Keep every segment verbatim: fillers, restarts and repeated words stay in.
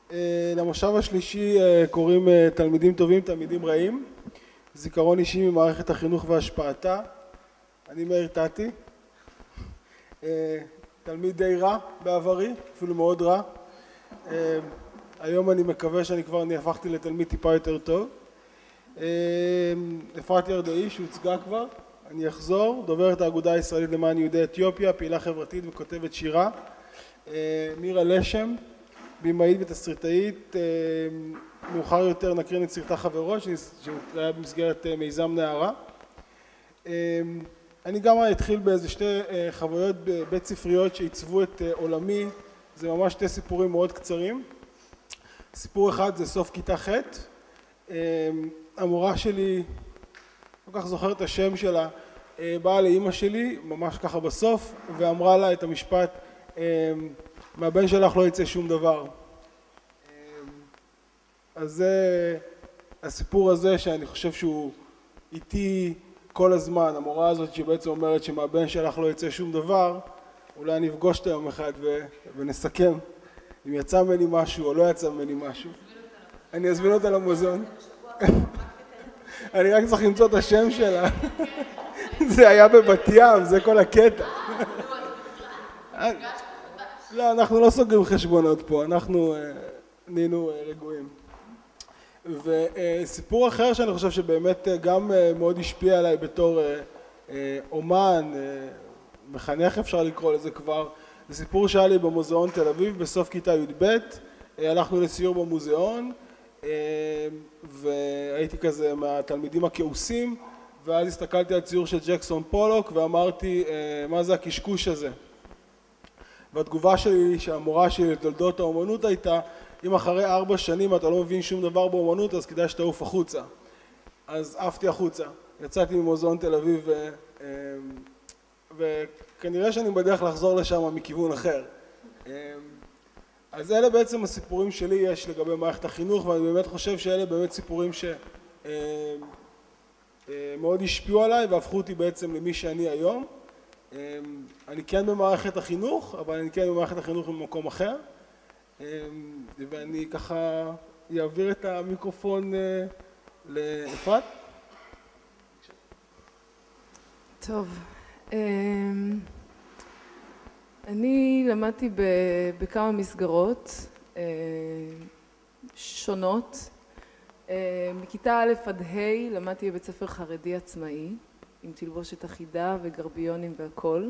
למושב השלישי קוראים תלמידים טובים, תלמידים רעים. זיכרון אישי ממערכת החינוך והשפעתה. אני מאיר טאטי, תלמיד די רע בעברי, אפילו מאוד רע. היום אני מקווה שאני כבר הפכתי לתלמיד טיפה יותר טוב. אפרת ירדאי שהוצגה כבר, אני אחזור, דוברת האגודה הישראלית למען יהודי אתיופיה, פעילה חברתית וכותבת שירה. מירה לשם, בימאית ותסריטאית, מאוחר יותר נקרין את סרטה חברות שהיה במסגרת מיזם נערה. אני גם אתחיל באיזה שתי חוויות בית ספריות שעיצבו את עולמי, זה ממש שתי סיפורים מאוד קצרים. סיפור אחד זה סוף כיתה ח', המורה שלי, לא כך זוכר את השם שלה, באה לאמא שלי ממש ככה בסוף ואמרה לה את המשפט, מהבן שלך לא יצא שום דבר. אז זה הסיפור הזה שאני חושב שהוא איתי כל הזמן, המורה הזאת שבעצם אומרת שמהבן שלך לא יצא שום דבר, אולי אני אפגוש אותה יום אחד ונסכם אם יצא ממני משהו או לא יצא ממני משהו. אני אזמין אותה למוזיאון. אני רק צריך למצוא את השם שלה. זה היה בבת ים, זה כל הקטע. לא, אנחנו לא סוגרים חשבונות פה, אנחנו נהיינו רגועים. וסיפור אחר שאני חושב שבאמת גם מאוד השפיע עליי בתור אומן, מחנך אפשר לקרוא לזה כבר, זה סיפור שהיה לי במוזיאון תל אביב בסוף כיתה י"ב, הלכנו לסיור במוזיאון והייתי כזה מהתלמידים הכעוסים, ואז הסתכלתי על ציור של ג'קסון פולוק ואמרתי מה זה הקשקוש הזה. והתגובה שלי שהמורה שלי לתולדות האומנות הייתה, אם אחרי ארבע שנים אתה לא מבין שום דבר באומנות אז כדאי שתעוף החוצה. אז עפתי החוצה, יצאתי ממוזיאון תל אביב ו... וכנראה שאני בדרך לחזור לשם מכיוון אחר. אז אלה בעצם הסיפורים שלי יש לגבי מערכת החינוך, ואני באמת חושב שאלה באמת סיפורים שמאוד השפיעו עליי והפכו אותי בעצם למי שאני היום. אני כן במערכת החינוך, אבל אני כן במערכת החינוך במקום אחר. ואני ככה אעביר את המיקרופון לאפרת. טוב, אני למדתי בכמה מסגרות שונות. מכיתה א' עד ה' למדתי בבית ספר חרדי עצמאי, עם תלבושת אחידה וגרביונים והכל.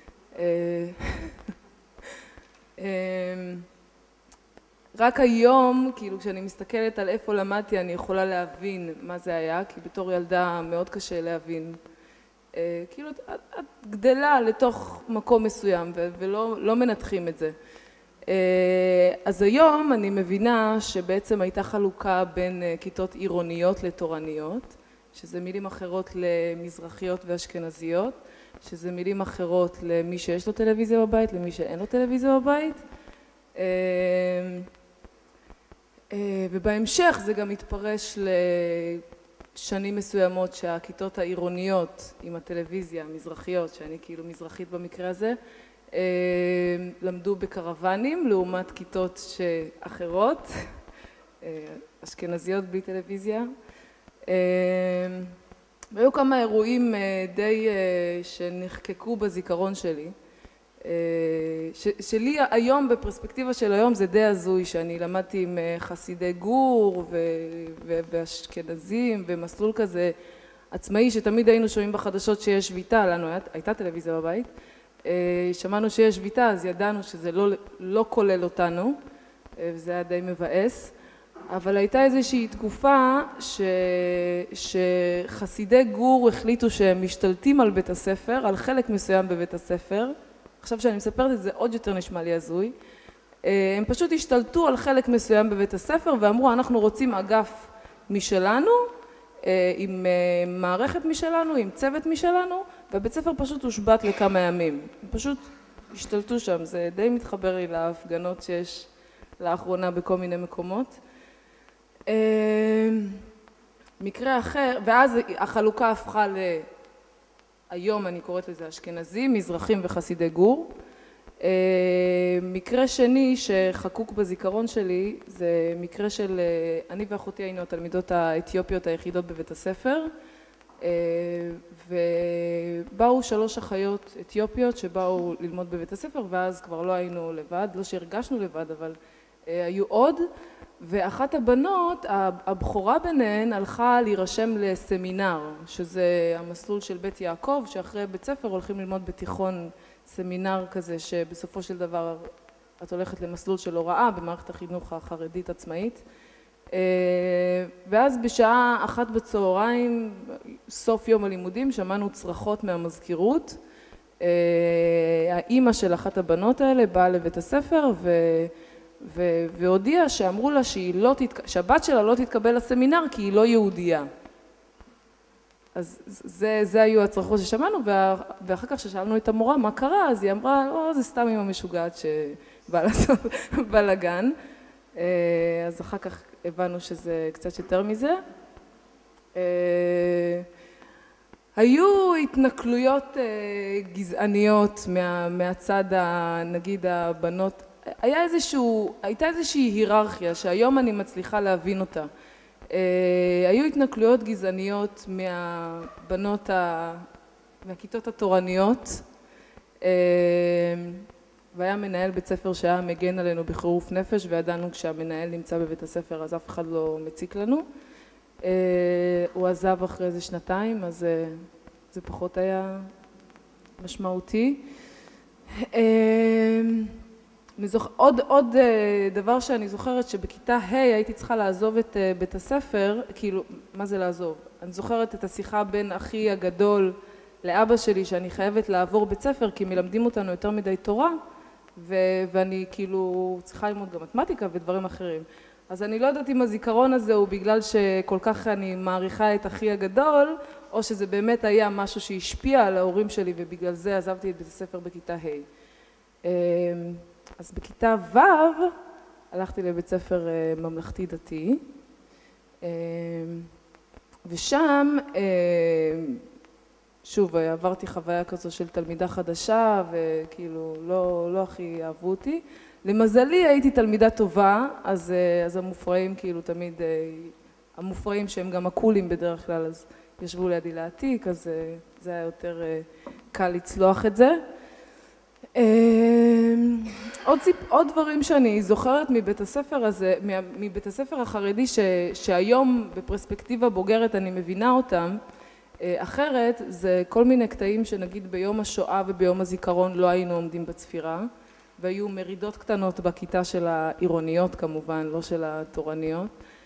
רק היום, כאילו כשאני מסתכלת על איפה למדתי, אני יכולה להבין מה זה היה, כי בתור ילדה מאוד קשה להבין. כאילו את, את גדלה לתוך מקום מסוים ולא לא מנתחים את זה. אז היום אני מבינה שבעצם הייתה חלוקה בין כיתות עירוניות לתורניות, שזה מילים אחרות למזרחיות ואשכנזיות, שזה מילים אחרות למי שיש לו טלוויזיה בבית, למי שאין לו טלוויזיה בבית. ובהמשך זה גם מתפרש לשנים מסוימות שהכיתות העירוניות עם הטלוויזיה, המזרחיות, שאני כאילו מזרחית במקרה הזה, למדו בקרוונים לעומת כיתות אחרות, אשכנזיות בלי טלוויזיה. והיו כמה אירועים די שנחקקו בזיכרון שלי. שלי היום בפרספקטיבה של היום זה די הזוי, שאני למדתי עם חסידי גור ואשכנזים ומסלול כזה עצמאי שתמיד היינו שומעים בחדשות שיש שביתה, לנו הייתה טלוויזיה בבית, שמענו שיש שביתה אז ידענו שזה לא, לא כולל אותנו וזה היה די מבאס, אבל הייתה איזושהי תקופה ש... שחסידי גור החליטו שהם משתלטים על בית הספר, על חלק מסוים בבית הספר. עכשיו שאני מספרת את זה עוד יותר נשמע לי הזוי. הם פשוט השתלטו על חלק מסוים בבית הספר ואמרו אנחנו רוצים אגף משלנו, עם מערכת משלנו, עם צוות משלנו, והבית ספר פשוט הושבת לכמה ימים. הם פשוט השתלטו שם, זה די מתחבר לי להפגנות שיש לאחרונה בכל מיני מקומות. מקרה אחר, ואז החלוקה הפכה ל... היום אני קוראת לזה אשכנזים, מזרחים וחסידי גור. מקרה שני שחקוק בזיכרון שלי זה מקרה של אני ואחותי היינו התלמידות האתיופיות היחידות בבית הספר, ובאו שלוש אחיות אתיופיות שבאו ללמוד בבית הספר, ואז כבר לא היינו לבד, לא שהרגשנו לבד, אבל היו עוד, ואחת הבנות, הבכורה ביניהן, הלכה להירשם לסמינר, שזה המסלול של בית יעקב, שאחרי בית ספר הולכים ללמוד בתיכון סמינר כזה, שבסופו של דבר את הולכת למסלול של הוראה במערכת החינוך החרדית עצמאית. ואז בשעה אחת בצהריים, סוף יום הלימודים, שמענו צרחות מהמזכירות. האימא של אחת הבנות האלה באה לבית הספר ו... ו... והודיעה שאמרו לה שהיא לא תתק... שהבת שלה לא תתקבל לסמינר כי היא לא יהודייה. אז זה, זה היו הצרחות ששמענו, וה... ואחר כך ששאלנו את המורה מה קרה, אז היא אמרה, לא, זה סתם אימא משוגעת שבאה לעשות בלגן. אז אחר כך הבנו שזה קצת יותר מזה. היו התנכלויות גזעניות מה, מהצד, נגיד הבנות, היה איזשהו, הייתה איזושהי היררכיה שהיום אני מצליחה להבין אותה. היו התנכלויות גזעניות מהבנות, מהכיתות התורניות, והיה מנהל בית ספר שהיה מגן עלינו בחירוף נפש, וידענו כשהמנהל נמצא בבית הספר אז אף אחד לא מציק לנו. הוא עזב אחרי איזה שנתיים, אז זה פחות היה משמעותי. עוד, עוד דבר שאני זוכרת שבכיתה ה' הייתי צריכה לעזוב את בית הספר, כאילו, מה זה לעזוב? אני זוכרת את השיחה בין אחי הגדול לאבא שלי שאני חייבת לעבור בית ספר כי מלמדים אותנו יותר מדי תורה, ו- ואני כאילו צריכה ללמוד גם מתמטיקה ודברים אחרים. אז אני לא יודעת אם הזיכרון הזה הוא בגלל שכל כך אני מעריכה את אחי הגדול, או שזה באמת היה משהו שהשפיע על ההורים שלי ובגלל זה עזבתי את בית הספר בכיתה ה'. אז בכיתה ו' הלכתי לבית ספר ממלכתי דתי, ושם שוב עברתי חוויה כזו של תלמידה חדשה וכאילו לא, לא הכי אהבו אותי. למזלי הייתי תלמידה טובה, אז, אז המופרעים כאילו תמיד, המופרעים שהם גם הקולים בדרך כלל, אז ישבו לידי להעתיק, אז זה היה יותר קל לצלוח את זה. עוד, ציפ, עוד דברים שאני זוכרת מבית הספר הזה, מבית הספר החרדי ש, שהיום בפרספקטיבה בוגרת אני מבינה אותם, אחרת זה כל מיני קטעים שנגיד ביום השואה וביום הזיכרון לא היינו עומדים בצפירה, והיו מרידות קטנות בכיתה של העירוניות כמובן, לא של התורניות,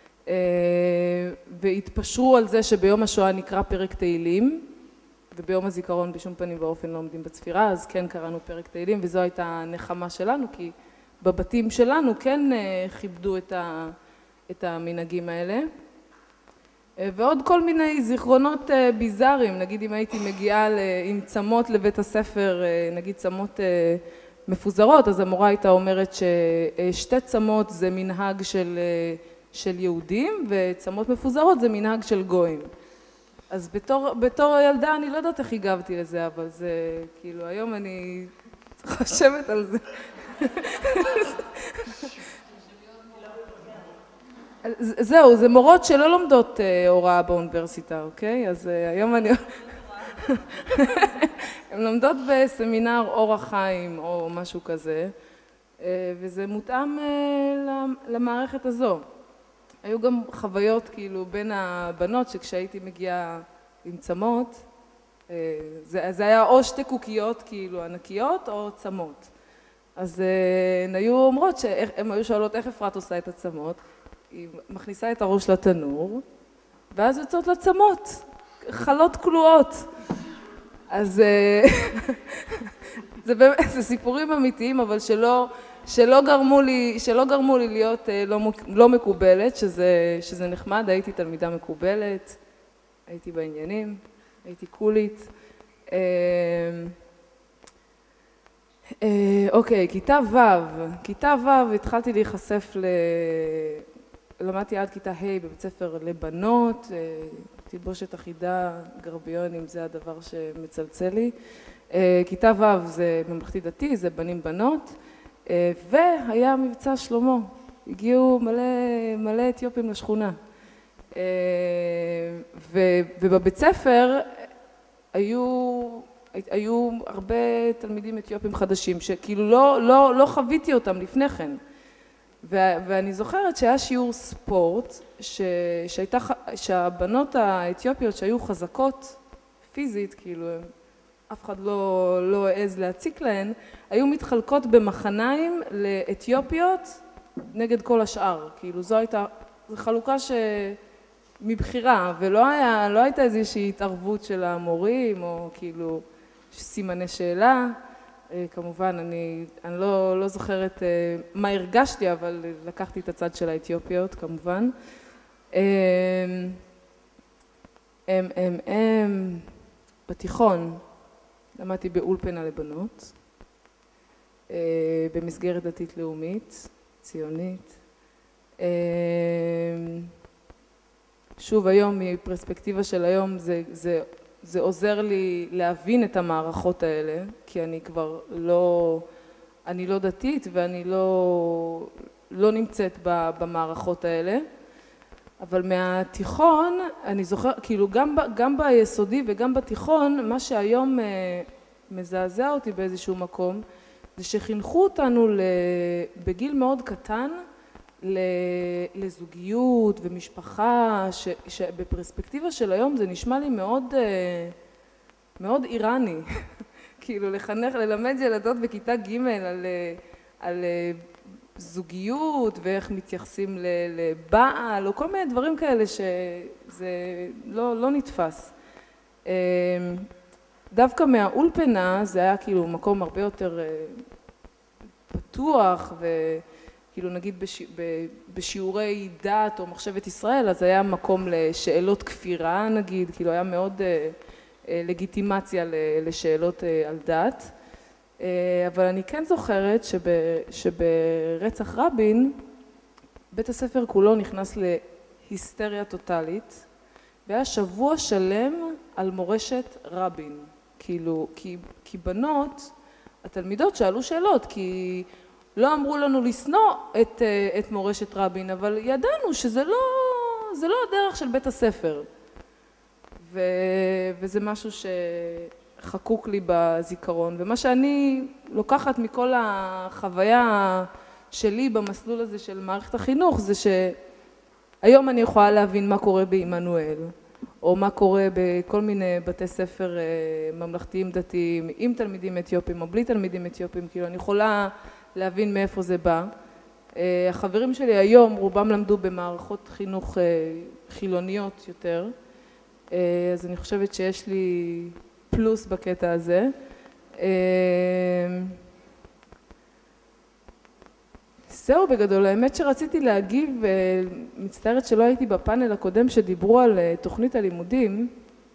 והתפשרו על זה שביום השואה נקרא פרק תהילים, וביום הזיכרון בשום פנים ואופן לא עומדים בצפירה, אז כן קראנו פרק תהילים, וזו הייתה הנחמה שלנו, כי בבתים שלנו כן כיבדו את, ה, את המנהגים האלה. ועוד כל מיני זיכרונות ביזאריים, נגיד אם הייתי מגיעה עם צמות לבית הספר, נגיד צמות מפוזרות, אז המורה הייתה אומרת ששתי צמות זה מנהג של, של יהודים, וצמות מפוזרות זה מנהג של גויים. אז בתור, בתור ילדה אני לא יודעת איך הגבתי לזה, אבל זה כאילו היום אני חושבת על זה. זהו, זה מורות שלא לומדות הוראה באוניברסיטה, אוקיי? אז היום אני... הן לומדות בסמינר אורח חיים או משהו כזה, וזה מותאם למערכת הזו. היו גם חוויות כאילו בין הבנות שכשהייתי מגיעה עם צמות, זה, זה היה או שתי קוקיות כאילו ענקיות או צמות. אז הן היו אומרות שהן היו שואלות איך אפרת עושה את הצמות, היא מכניסה את הראש לתנור, ואז יוצאות לצמות, חלות כלואות. אז זה, באמת, זה סיפורים אמיתיים, אבל שלא, שלא, גרמו לי, שלא גרמו לי להיות לא, לא מקובלת, שזה, שזה נחמד, הייתי תלמידה מקובלת, הייתי בעניינים, הייתי קולית. אוקיי, כיתה ו', כיתה ו' התחלתי להיחשף ל... למדתי עד כיתה ה' בבית ספר לבנות, תלבושת אחידה, גרביונים, זה הדבר שמצלצל לי. כיתה ו' זה ממלכתי דתי, זה בנים בנות, והיה מבצע שלמה, הגיעו מלא, מלא אתיופים לשכונה. ובבית ספר היו, היו הרבה תלמידים אתיופים חדשים, שכאילו לא, לא, לא חוויתי אותם לפני כן. ואני זוכרת שהיה שיעור ספורט, שהייתה, שהבנות האתיופיות שהיו חזקות פיזית, כאילו אף אחד לא, לא העז להציק להן, היו מתחלקות במחניים לאתיופיות נגד כל השאר. כאילו זו הייתה חלוקה שמבחירה, ולא היה, לא הייתה איזושהי התערבות של המורים, או כאילו סימני שאלה. כמובן, אני, אני לא, לא זוכרת מה הרגשתי, אבל לקחתי את הצד של האתיופיות, כמובן. הם, הם, הם, הם, בתיכון, למדתי באולפנה לבנות, במסגרת דתית לאומית, ציונית. שוב, היום, מפרספקטיבה של היום, זה, זה, זה עוזר לי להבין את המערכות האלה, כי אני כבר לא, אני לא דתית ואני לא, לא נמצאת במערכות האלה. אבל מהתיכון, אני זוכר, כאילו גם, גם ביסודי וגם בתיכון, מה שהיום מזעזע אותי באיזשהו מקום, זה שחינכו אותנו בגיל מאוד קטן לזוגיות ומשפחה, ש, שבפרספקטיבה של היום זה נשמע לי מאוד, מאוד איראני. כאילו לחנך, ללמד ילדות בכיתה ג' על, על זוגיות ואיך מתייחסים לבעל, או כל מיני דברים כאלה שזה לא, לא נתפס. דווקא מהאולפנה זה היה כאילו מקום הרבה יותר פתוח, וכאילו נגיד בש... בשיעורי דת או מחשבת ישראל, אז היה מקום לשאלות כפירה נגיד, כאילו היה מאוד לגיטימציה לשאלות על דת. אבל אני כן זוכרת שב... שברצח רבין, בית הספר כולו נכנס להיסטריה טוטלית, והיה שבוע שלם על מורשת רבין. כאילו, כי, כי בנות, התלמידות שאלו שאלות, כי לא אמרו לנו לשנוא את, את מורשת רבין, אבל ידענו שזה לא, זה לא הדרך של בית הספר. ו, וזה משהו שחקוק לי בזיכרון. ומה שאני לוקחת מכל החוויה שלי במסלול הזה של מערכת החינוך, זה שהיום אני יכולה להבין מה קורה בעמנואל, או מה קורה בכל מיני בתי ספר ממלכתיים דתיים, עם תלמידים אתיופים או בלי תלמידים אתיופים, כאילו אני יכולה להבין מאיפה זה בא. החברים שלי היום, רובם למדו במערכות חינוך חילוניות יותר, אז אני חושבת שיש לי פלוס בקטע הזה. זהו בגדול, האמת שרציתי להגיב, מצטערת שלא הייתי בפאנל הקודם שדיברו על תוכנית הלימודים,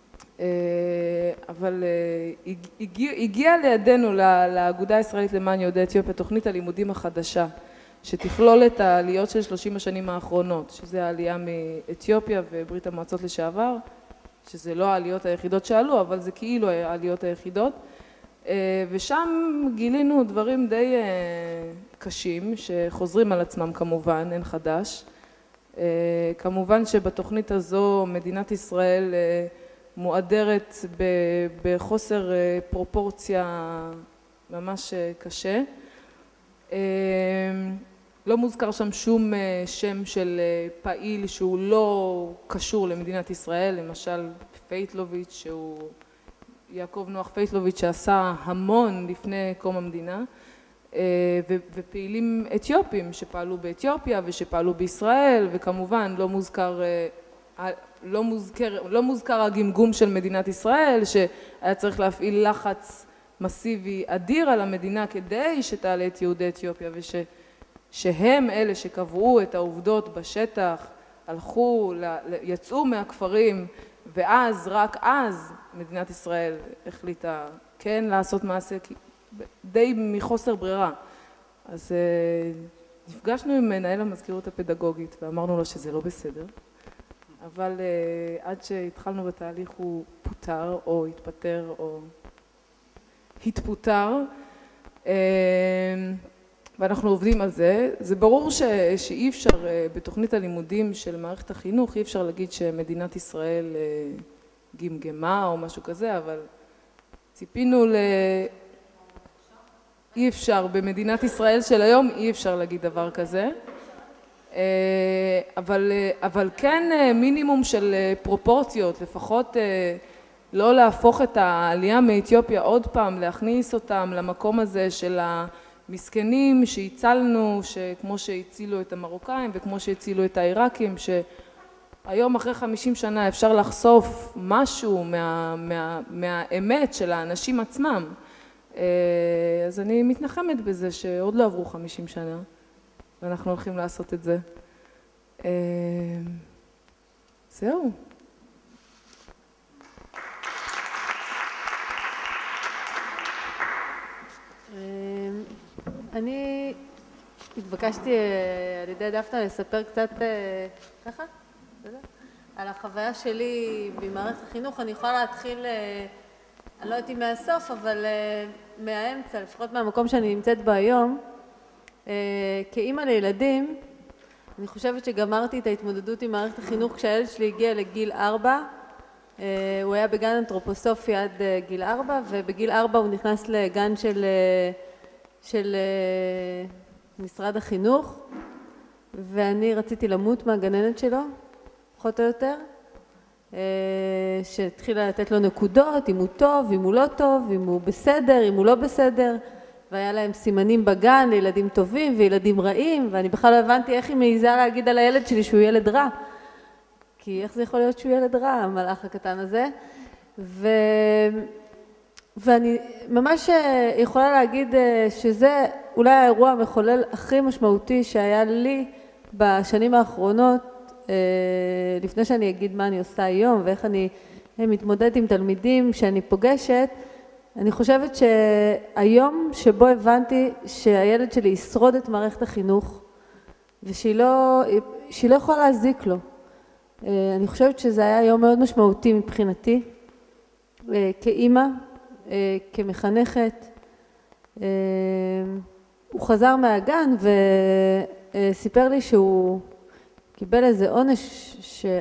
אבל הגיע, הגיע לידינו, לאגודה הישראלית למען יהודי אתיופיה, תוכנית הלימודים החדשה, שתכלול את העליות של שלושים השנים האחרונות, שזה העלייה מאתיופיה וברית המועצות לשעבר, שזה לא העליות היחידות שעלו, אבל זה כאילו העליות היחידות, ושם גילינו דברים די קשים, שחוזרים על עצמם כמובן, אין חדש. כמובן שבתוכנית הזו מדינת ישראל מואדרת בחוסר פרופורציה ממש קשה. לא מוזכר שם שום שם של פעיל שהוא לא קשור למדינת ישראל, למשל פייטלוביץ' שהוא יעקב נוח פייטלוביץ' שעשה המון לפני קום המדינה, ופעילים אתיופים שפעלו באתיופיה ושפעלו בישראל, וכמובן לא מוזכר, לא מוזכר, לא מוזכר הגמגום של מדינת ישראל, שהיה צריך להפעיל לחץ מסיבי אדיר על המדינה כדי שתעלה את יהודי אתיופיה, וש, שהם אלה שקבעו את העובדות בשטח, הלכו, יצאו מהכפרים, ואז, רק אז, מדינת ישראל החליטה כן לעשות מעשה, די מחוסר ברירה. אז נפגשנו עם מנהל המזכירות הפדגוגית, ואמרנו לו שזה לא בסדר, אבל עד שהתחלנו בתהליך הוא פוטר או התפטר, או התפוטר, ואנחנו עובדים על זה. זה ברור ש, שאי אפשר, בתוכנית הלימודים של מערכת החינוך, אי אפשר להגיד שמדינת ישראל גמגמה או משהו כזה, אבל ציפינו ל... אי אפשר, במדינת ישראל של היום אי אפשר להגיד דבר כזה. אבל, אבל כן מינימום של פרופורציות, לפחות לא להפוך את העלייה מאתיופיה עוד פעם, להכניס אותם למקום הזה של המסכנים שהצלנו, שכמו שהצילו את המרוקאים וכמו שהצילו את העיראקים, שהיום אחרי חמישים שנה אפשר לחשוף משהו מה, מה, מהאמת של האנשים עצמם. אז אני מתנחמת בזה שעוד לא עברו חמישים שנה. ואנחנו הולכים לעשות את זה. זהו. אני התבקשתי על ידי דפנה לספר קצת ככה, על החוויה שלי במערכת החינוך. אני יכולה להתחיל, אני לא יודעת אם מהסוף, אבל מהאמצע, לפחות מהמקום שאני נמצאת בו היום. כאימא לילדים, אני חושבת שגמרתי את ההתמודדות עם מערכת החינוך כשהילד שלי הגיע לגיל ארבע. הוא היה בגן אנתרופוסופי עד גיל ארבע, ובגיל ארבע הוא נכנס לגן של, של משרד החינוך, ואני רציתי למות מהגננת שלו, פחות או יותר, שהתחילה לתת לו נקודות, אם הוא טוב, אם הוא לא טוב, אם הוא בסדר, אם הוא לא בסדר. והיה להם סימנים בגן לילדים טובים וילדים רעים, ואני בכלל לא הבנתי איך היא מעיזה להגיד על הילד שלי שהוא ילד רע. כי איך זה יכול להיות שהוא ילד רע, המלאך הקטן הזה. ו... ואני ממש יכולה להגיד שזה אולי האירוע המחולל הכי משמעותי שהיה לי בשנים האחרונות, לפני שאני אגיד מה אני עושה היום ואיך אני מתמודדת עם תלמידים שאני פוגשת. אני חושבת שהיום שבו הבנתי שהילד שלי ישרוד את מערכת החינוך ושהיא לא, שהיא לא יכולה להזיק לו. אני חושבת שזה היה יום מאוד משמעותי מבחינתי, כאימא, כמחנכת. הוא חזר מהגן וסיפר לי שהוא קיבל איזה עונש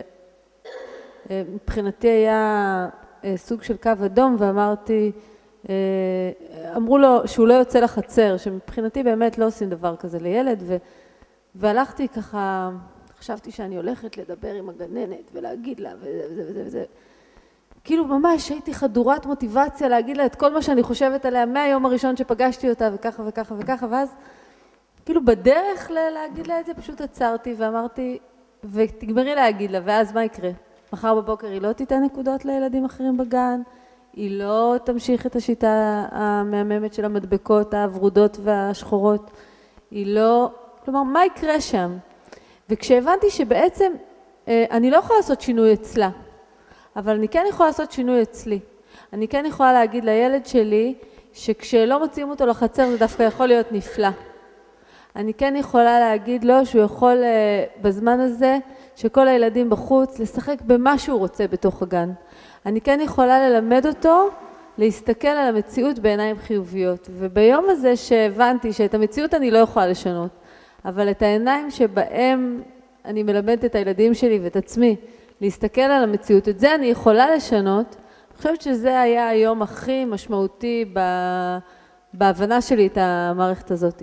שמבחינתי היה סוג של קו אדום, ואמרתי, אמרו לו שהוא לא יוצא לחצר, שמבחינתי באמת לא עושים דבר כזה לילד, ו... והלכתי ככה, חשבתי שאני הולכת לדבר עם הגננת ולהגיד לה וזה וזה וזה וזה. כאילו ממש הייתי חדורת מוטיבציה להגיד לה את כל מה שאני חושבת עליה מהיום הראשון שפגשתי אותה וככה וככה וככה, ואז כאילו בדרך להגיד לה את זה פשוט עצרתי ואמרתי, ותגמרי להגיד לה, ואז מה יקרה? מחר בבוקר היא לא תיתן נקודות לילדים אחרים בגן, היא לא תמשיך את השיטה המהממת של המדבקות הוורודות והשחורות, היא לא, כלומר, מה יקרה שם? וכשהבנתי שבעצם אני לא יכולה לעשות שינוי אצלה, אבל אני כן יכולה לעשות שינוי אצלי. אני כן יכולה להגיד לילד שלי שכשלא מוציאים אותו לחצר זה דווקא יכול להיות נפלא. אני כן יכולה להגיד לו שהוא יכול בזמן הזה שכל הילדים בחוץ לשחק במה שהוא רוצה בתוך הגן. אני כן יכולה ללמד אותו להסתכל על המציאות בעיניים חיוביות. וביום הזה שהבנתי שאת המציאות אני לא יכולה לשנות, אבל את העיניים שבהם אני מלמדת את הילדים שלי ואת עצמי להסתכל על המציאות, את זה אני יכולה לשנות. אני חושבת שזה היה היום הכי משמעותי בהבנה שלי את המערכת הזאת.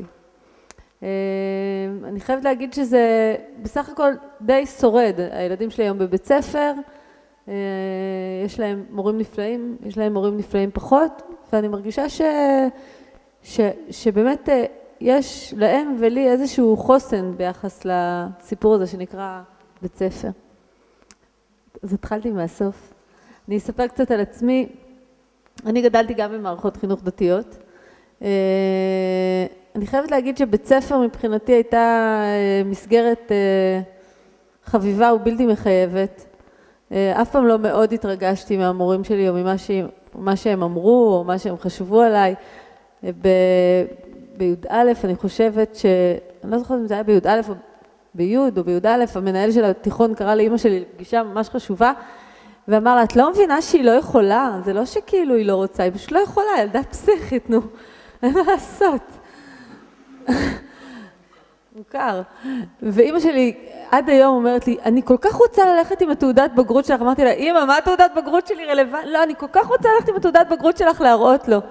אני חייבת להגיד שזה בסך הכל די שורד. הילדים שלי היום בבית ספר, יש להם מורים נפלאים, יש להם מורים נפלאים פחות, ואני מרגישה ש, ש, שבאמת יש להם ולי איזשהו חוסן ביחס לסיפור הזה שנקרא בית ספר. אז התחלתי מהסוף. אני אספר קצת על עצמי. אני גדלתי גם במערכות חינוך דתיות. אני חייבת להגיד שבית ספר מבחינתי הייתה מסגרת חביבה ובלתי מחייבת. אף פעם לא מאוד התרגשתי מהמורים שלי או ממה שהם, שהם אמרו או מה שהם חשבו עליי. בי"א אני חושבת ש... אני לא זוכרת אם זה היה בי"א או בי"א או בי"א, המנהל של התיכון קרא לאמא שלי לפגישה ממש חשובה, ואמר לה, את לא מבינה שהיא לא יכולה, זה לא שכאילו היא לא רוצה, היא פשוט לא יכולה, ילדה פסיכית, נו, אין מה לעשות. מוכר. ואימא שלי עד היום אומרת לי, אני כל כך רוצה ללכת עם התעודת בגרות שלך. אמרתי לה, אימא, מה התעודת בגרות שלי רלוונט? לא, אני כל כך רוצה ללכת עם התעודת בגרות שלך להראות לו.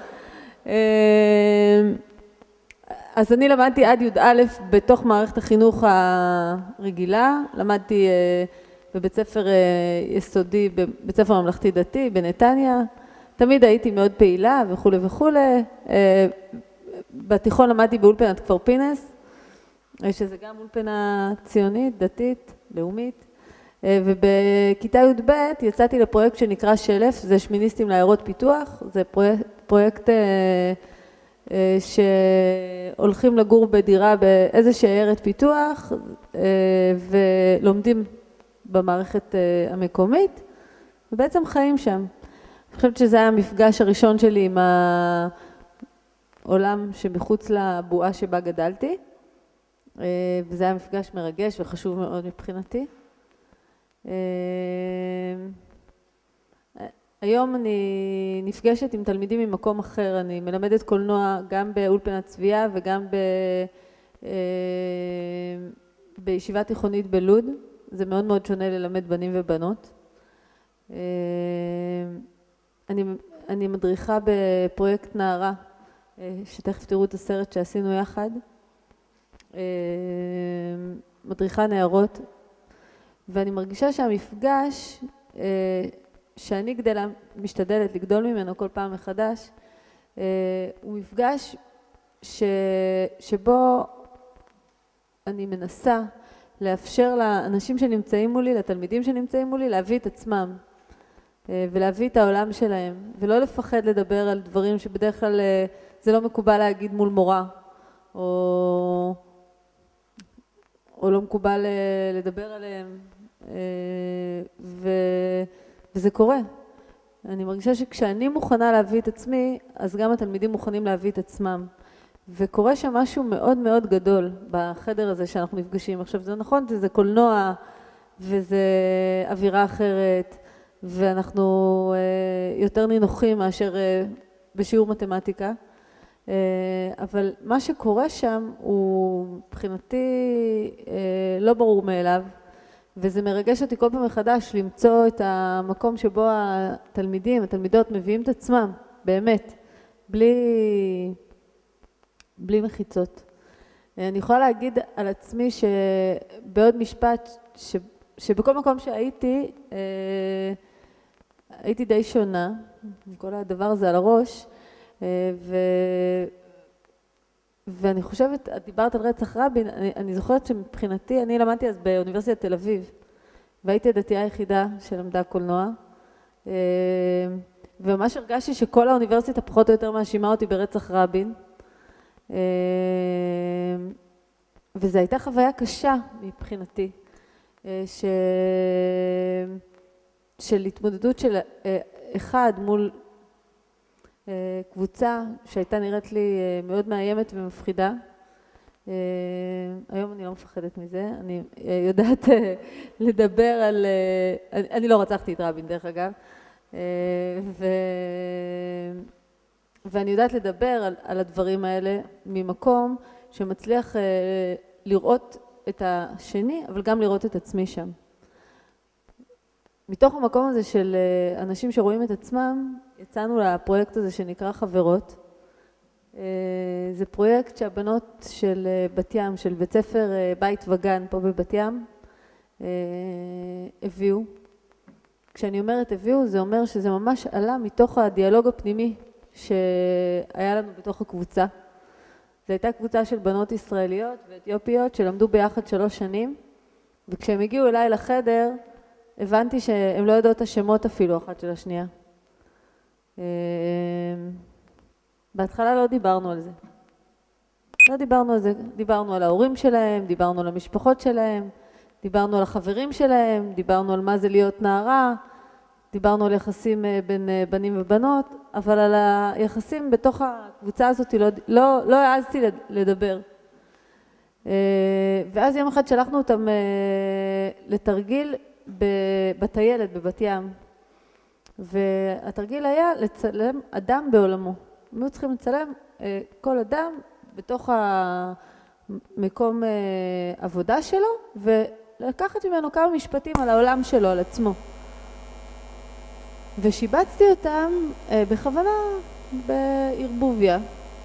אז אני למדתי עד י"א בתוך מערכת החינוך הרגילה, למדתי בבית ספר יסודי, בבית ספר ממלכתי דתי בנתניה, תמיד הייתי מאוד פעילה וכו' וכו'. בתיכון למדתי באולפנת כפר פינס, שזה גם אולפנה ציונית, דתית, לאומית, ובכיתה י"ב יצאתי לפרויקט שנקרא שלף, זה שמיניסטים לעיירות פיתוח, זה פרויקט, פרויקט שהולכים לגור בדירה באיזושהי עיירת פיתוח ולומדים במערכת המקומית ובעצם חיים שם. אני חושבת שזה היה המפגש הראשון שלי עם העולם שמחוץ לבועה שבה גדלתי, וזה היה מפגש מרגש וחשוב מאוד מבחינתי. היום אני נפגשת עם תלמידים ממקום אחר, אני מלמדת קולנוע גם באולפנת צביה וגם ב... בישיבה תיכונית בלוד. זה מאוד מאוד שונה ללמד בנים ובנות. אני, אני מדריכה בפרויקט נערה, שתכף תראו את הסרט שעשינו יחד. מדריכה נערות, ואני מרגישה שהמפגש שאני גדלה, משתדלת לגדול ממנו כל פעם מחדש, הוא מפגש ש, שבו אני מנסה לאפשר לאנשים שנמצאים מולי, לתלמידים שנמצאים מולי, להביא את עצמם ולהביא את העולם שלהם, ולא לפחד לדבר על דברים שבדרך כלל זה לא מקובל להגיד מול מורה, או, או לא מקובל לדבר עליהם, ו, וזה קורה. אני מרגישה שכשאני מוכנה להביא את עצמי, אז גם התלמידים מוכנים להביא את עצמם. וקורה שם משהו מאוד מאוד גדול בחדר הזה שאנחנו נפגשים. עכשיו זה נכון, זה קולנוע וזה אווירה אחרת, ואנחנו יותר נינוחים מאשר בשיעור מתמטיקה. אבל מה שקורה שם הוא מבחינתי לא ברור מאליו, וזה מרגש אותי כל פעם מחדש למצוא את המקום שבו התלמידים, התלמידות מביאים את עצמם, באמת, בלי... בלי מחיצות. אני יכולה להגיד על עצמי שבעוד משפט, ש, שבכל מקום שהייתי, הייתי די שונה, כל הדבר הזה על הראש, ו, ואני חושבת, את דיברת על רצח רבין, אני, אני זוכרת שמבחינתי, אני למדתי אז באוניברסיטת תל אביב, והייתי הדתייה היחידה שלמדה קולנוע, וממש הרגשתי שכל האוניברסיטה פחות או יותר מאשימה אותי ברצח רבין, וזו הייתה חוויה קשה מבחינתי, ש... של התמודדות של אחד מול קבוצה שהייתה נראית לי מאוד מאיימת ומפחידה. היום אני לא מפחדת מזה, אני יודעת לדבר על... אני לא רצחתי את רבין דרך אגב, ו... ואני יודעת לדבר על, על הדברים האלה ממקום שמצליח אה, לראות את השני, אבל גם לראות את עצמי שם. מתוך המקום הזה של אה, אנשים שרואים את עצמם, יצאנו לפרויקט הזה שנקרא חברות. אה, זה פרויקט שהבנות של אה, בת ים, של בית ספר אה, בית וגן פה בבת ים, אה, הביאו. כשאני אומרת הביאו, זה אומר שזה ממש עלה מתוך הדיאלוג הפנימי שהיה לנו בתוך הקבוצה. זו הייתה קבוצה של בנות ישראליות ואתיופיות שלמדו ביחד שלוש שנים, וכשהם הגיעו אליי לחדר, הבנתי שהם לא יודעות את השמות אפילו אחת של השנייה. בהתחלה לא דיברנו על זה. לא דיברנו על זה, דיברנו על ההורים שלהם, דיברנו על המשפחות שלהם, דיברנו על החברים שלהם, דיברנו על מה זה להיות נערה, דיברנו על יחסים בין בנים ובנות, אבל על היחסים בתוך הקבוצה הזאת לא, לא, לא העזתי לדבר. ואז יום אחד שלחנו אותם לתרגיל בטיילת בבת ים. והתרגיל היה לצלם אדם בעולמו. הם היו צריכים לצלם כל אדם בתוך המקום עבודה שלו, ולקחת ממנו כמה משפטים על העולם שלו, על עצמו. ושיבצתי אותם בכוונה בערבוביה,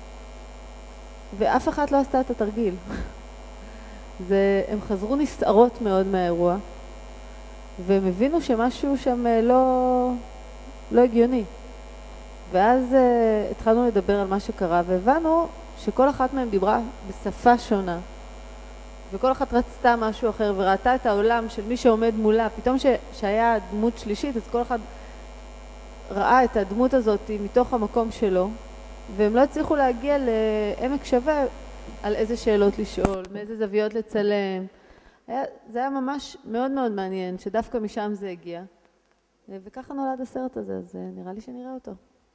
ואף אחת לא עשתה את התרגיל. זה, הם חזרו נסערות מאוד מהאירוע, והם הבינו שמשהו שם לא, לא הגיוני. ואז uh, התחלנו לדבר על מה שקרה, והבנו שכל אחת מהם דיברה בשפה שונה, וכל אחת רצתה משהו אחר, וראתה את העולם של מי שעומד מולה. פתאום ש, שהיה דמות שלישית, אז כל אחד ראה את הדמות הזאת מתוך המקום שלו, והם לא הצליחו להגיע לעמק שווה על איזה שאלות לשאול, מאיזה זוויות לצלם. היה, זה היה ממש מאוד מאוד מעניין, שדווקא משם זה הגיע. וככה נולד הסרט הזה, אז נראה לי שנראה אותו.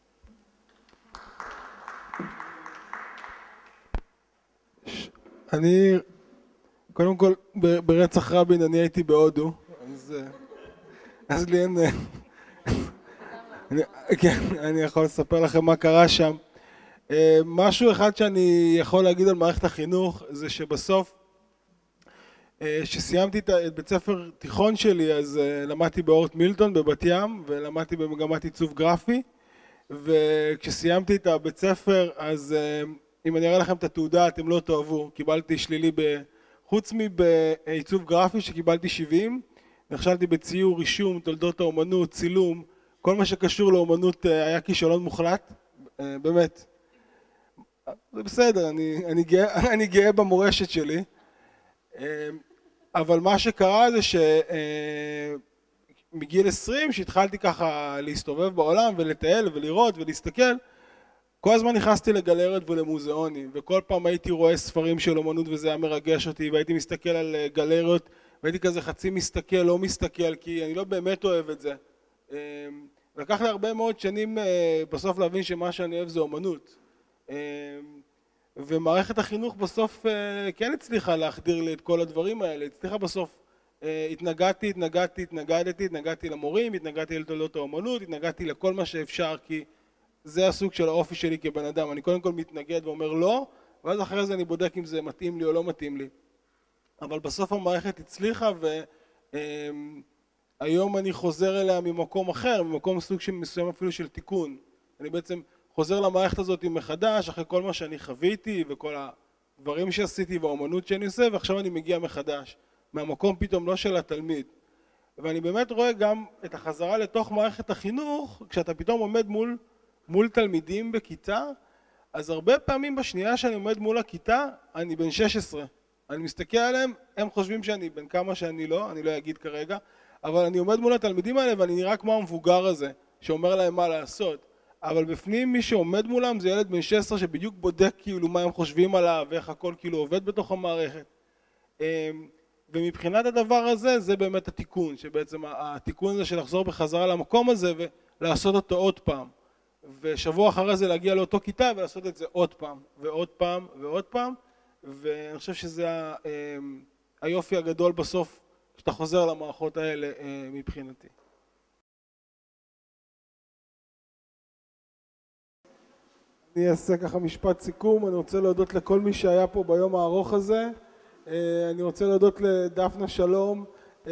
אני, קודם כל, ברצח רבין אני הייתי בהודו, אז, אז לי אין... אני, כן, אני יכול לספר לכם מה קרה שם. משהו אחד שאני יכול להגיד על מערכת החינוך, זה שבסוף, שסיימתי את בית ספר תיכון שלי, אז למדתי באורט מילטון בבת ים, ולמדתי במגמת עיצוב גרפי, וכשסיימתי את הבית ספר, אז אם אני אראה לכם את התעודה, אתם לא תאהבו, קיבלתי שלילי, חוץ מבעיצוב גרפי שקיבלתי שבעים, נכשלתי בציור, רישום, תולדות האומנות, צילום, כל מה שקשור לאומנות היה כישלון מוחלט, באמת. זה בסדר, אני, אני גאה, אני גאה במורשת שלי, אבל מה שקרה זה שמגיל עשרים, שהתחלתי ככה להסתובב בעולם ולטייל ולראות ולהסתכל, כל הזמן נכנסתי לגלריות ולמוזיאונים, וכל פעם הייתי רואה ספרים של אומנות וזה היה מרגש אותי, והייתי מסתכל על גלריות, והייתי כזה חצי מסתכל, לא מסתכל, כי אני לא באמת אוהב את זה. לקח לי הרבה מאוד שנים בסוף להבין שמה שאני אוהב זה אומנות. ומערכת החינוך בסוף כן הצליחה להחדיר לי את כל הדברים האלה, הצליחה בסוף, התנגדתי, התנגדתי, התנגדתי, התנגדתי למורים, התנגדתי לתולדות האומנות, התנגדתי לכל מה שאפשר, כי זה הסוג של האופי שלי כבן אדם. אני קודם כל מתנגד ואומר לא, ואז אחרי זה אני בודק אם זה מתאים לי או לא מתאים לי. אבל בסוף המערכת הצליחה, והיום אני חוזר אליה ממקום אחר, ממקום סוג מסוים אפילו של תיקון. אני בעצם חוזר למערכת הזאת מחדש, אחרי כל מה שאני חוויתי וכל הדברים שעשיתי והאומנות שאני עושה, ועכשיו אני מגיע מחדש, מהמקום פתאום לא של התלמיד. ואני באמת רואה גם את החזרה לתוך מערכת החינוך, כשאתה פתאום עומד מול, מול תלמידים בכיתה, אז הרבה פעמים בשנייה שאני עומד מול הכיתה, אני בן שש עשרה. אני מסתכל עליהם, הם חושבים שאני בן כמה שאני לא, אני לא אגיד כרגע, אבל אני עומד מול התלמידים האלה ואני נראה כמו המבוגר הזה, שאומר להם מה לעשות. אבל בפנים מי שעומד מולם זה ילד בן שש עשרה שבדיוק בודק כאילו מה הם חושבים עליו ואיך הכל כאילו עובד בתוך המערכת. ומבחינת הדבר הזה זה באמת התיקון, שבעצם התיקון הזה של לחזור בחזרה למקום הזה ולעשות אותו עוד פעם. ושבוע אחרי זה להגיע לאותו כיתה ולעשות את זה עוד פעם ועוד פעם ועוד פעם. ואני חושב שזה היופי הגדול בסוף שאתה חוזר למערכות האלה מבחינתי. אני אעשה ככה משפט סיכום. אני רוצה להודות לכל מי שהיה פה ביום הארוך הזה. אני רוצה להודות לדפנה שלום,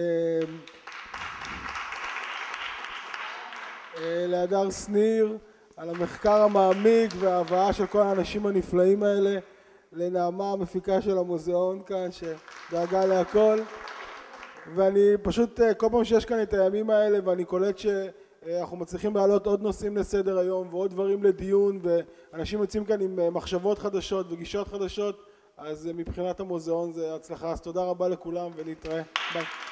להדר שניר, על המחקר המעמיק וההבאה של כל האנשים הנפלאים האלה, לנעמה המפיקה של המוזיאון כאן שדאגה להכל. ואני פשוט, כל פעם שיש כאן את הימים האלה ואני קולט שאנחנו מצליחים להעלות עוד נושאים לסדר היום ועוד דברים לדיון, ואנשים יוצאים כאן עם מחשבות חדשות וגישות חדשות, אז מבחינת המוזיאון זה הצלחה. אז תודה רבה לכולם ונתראה. ביי.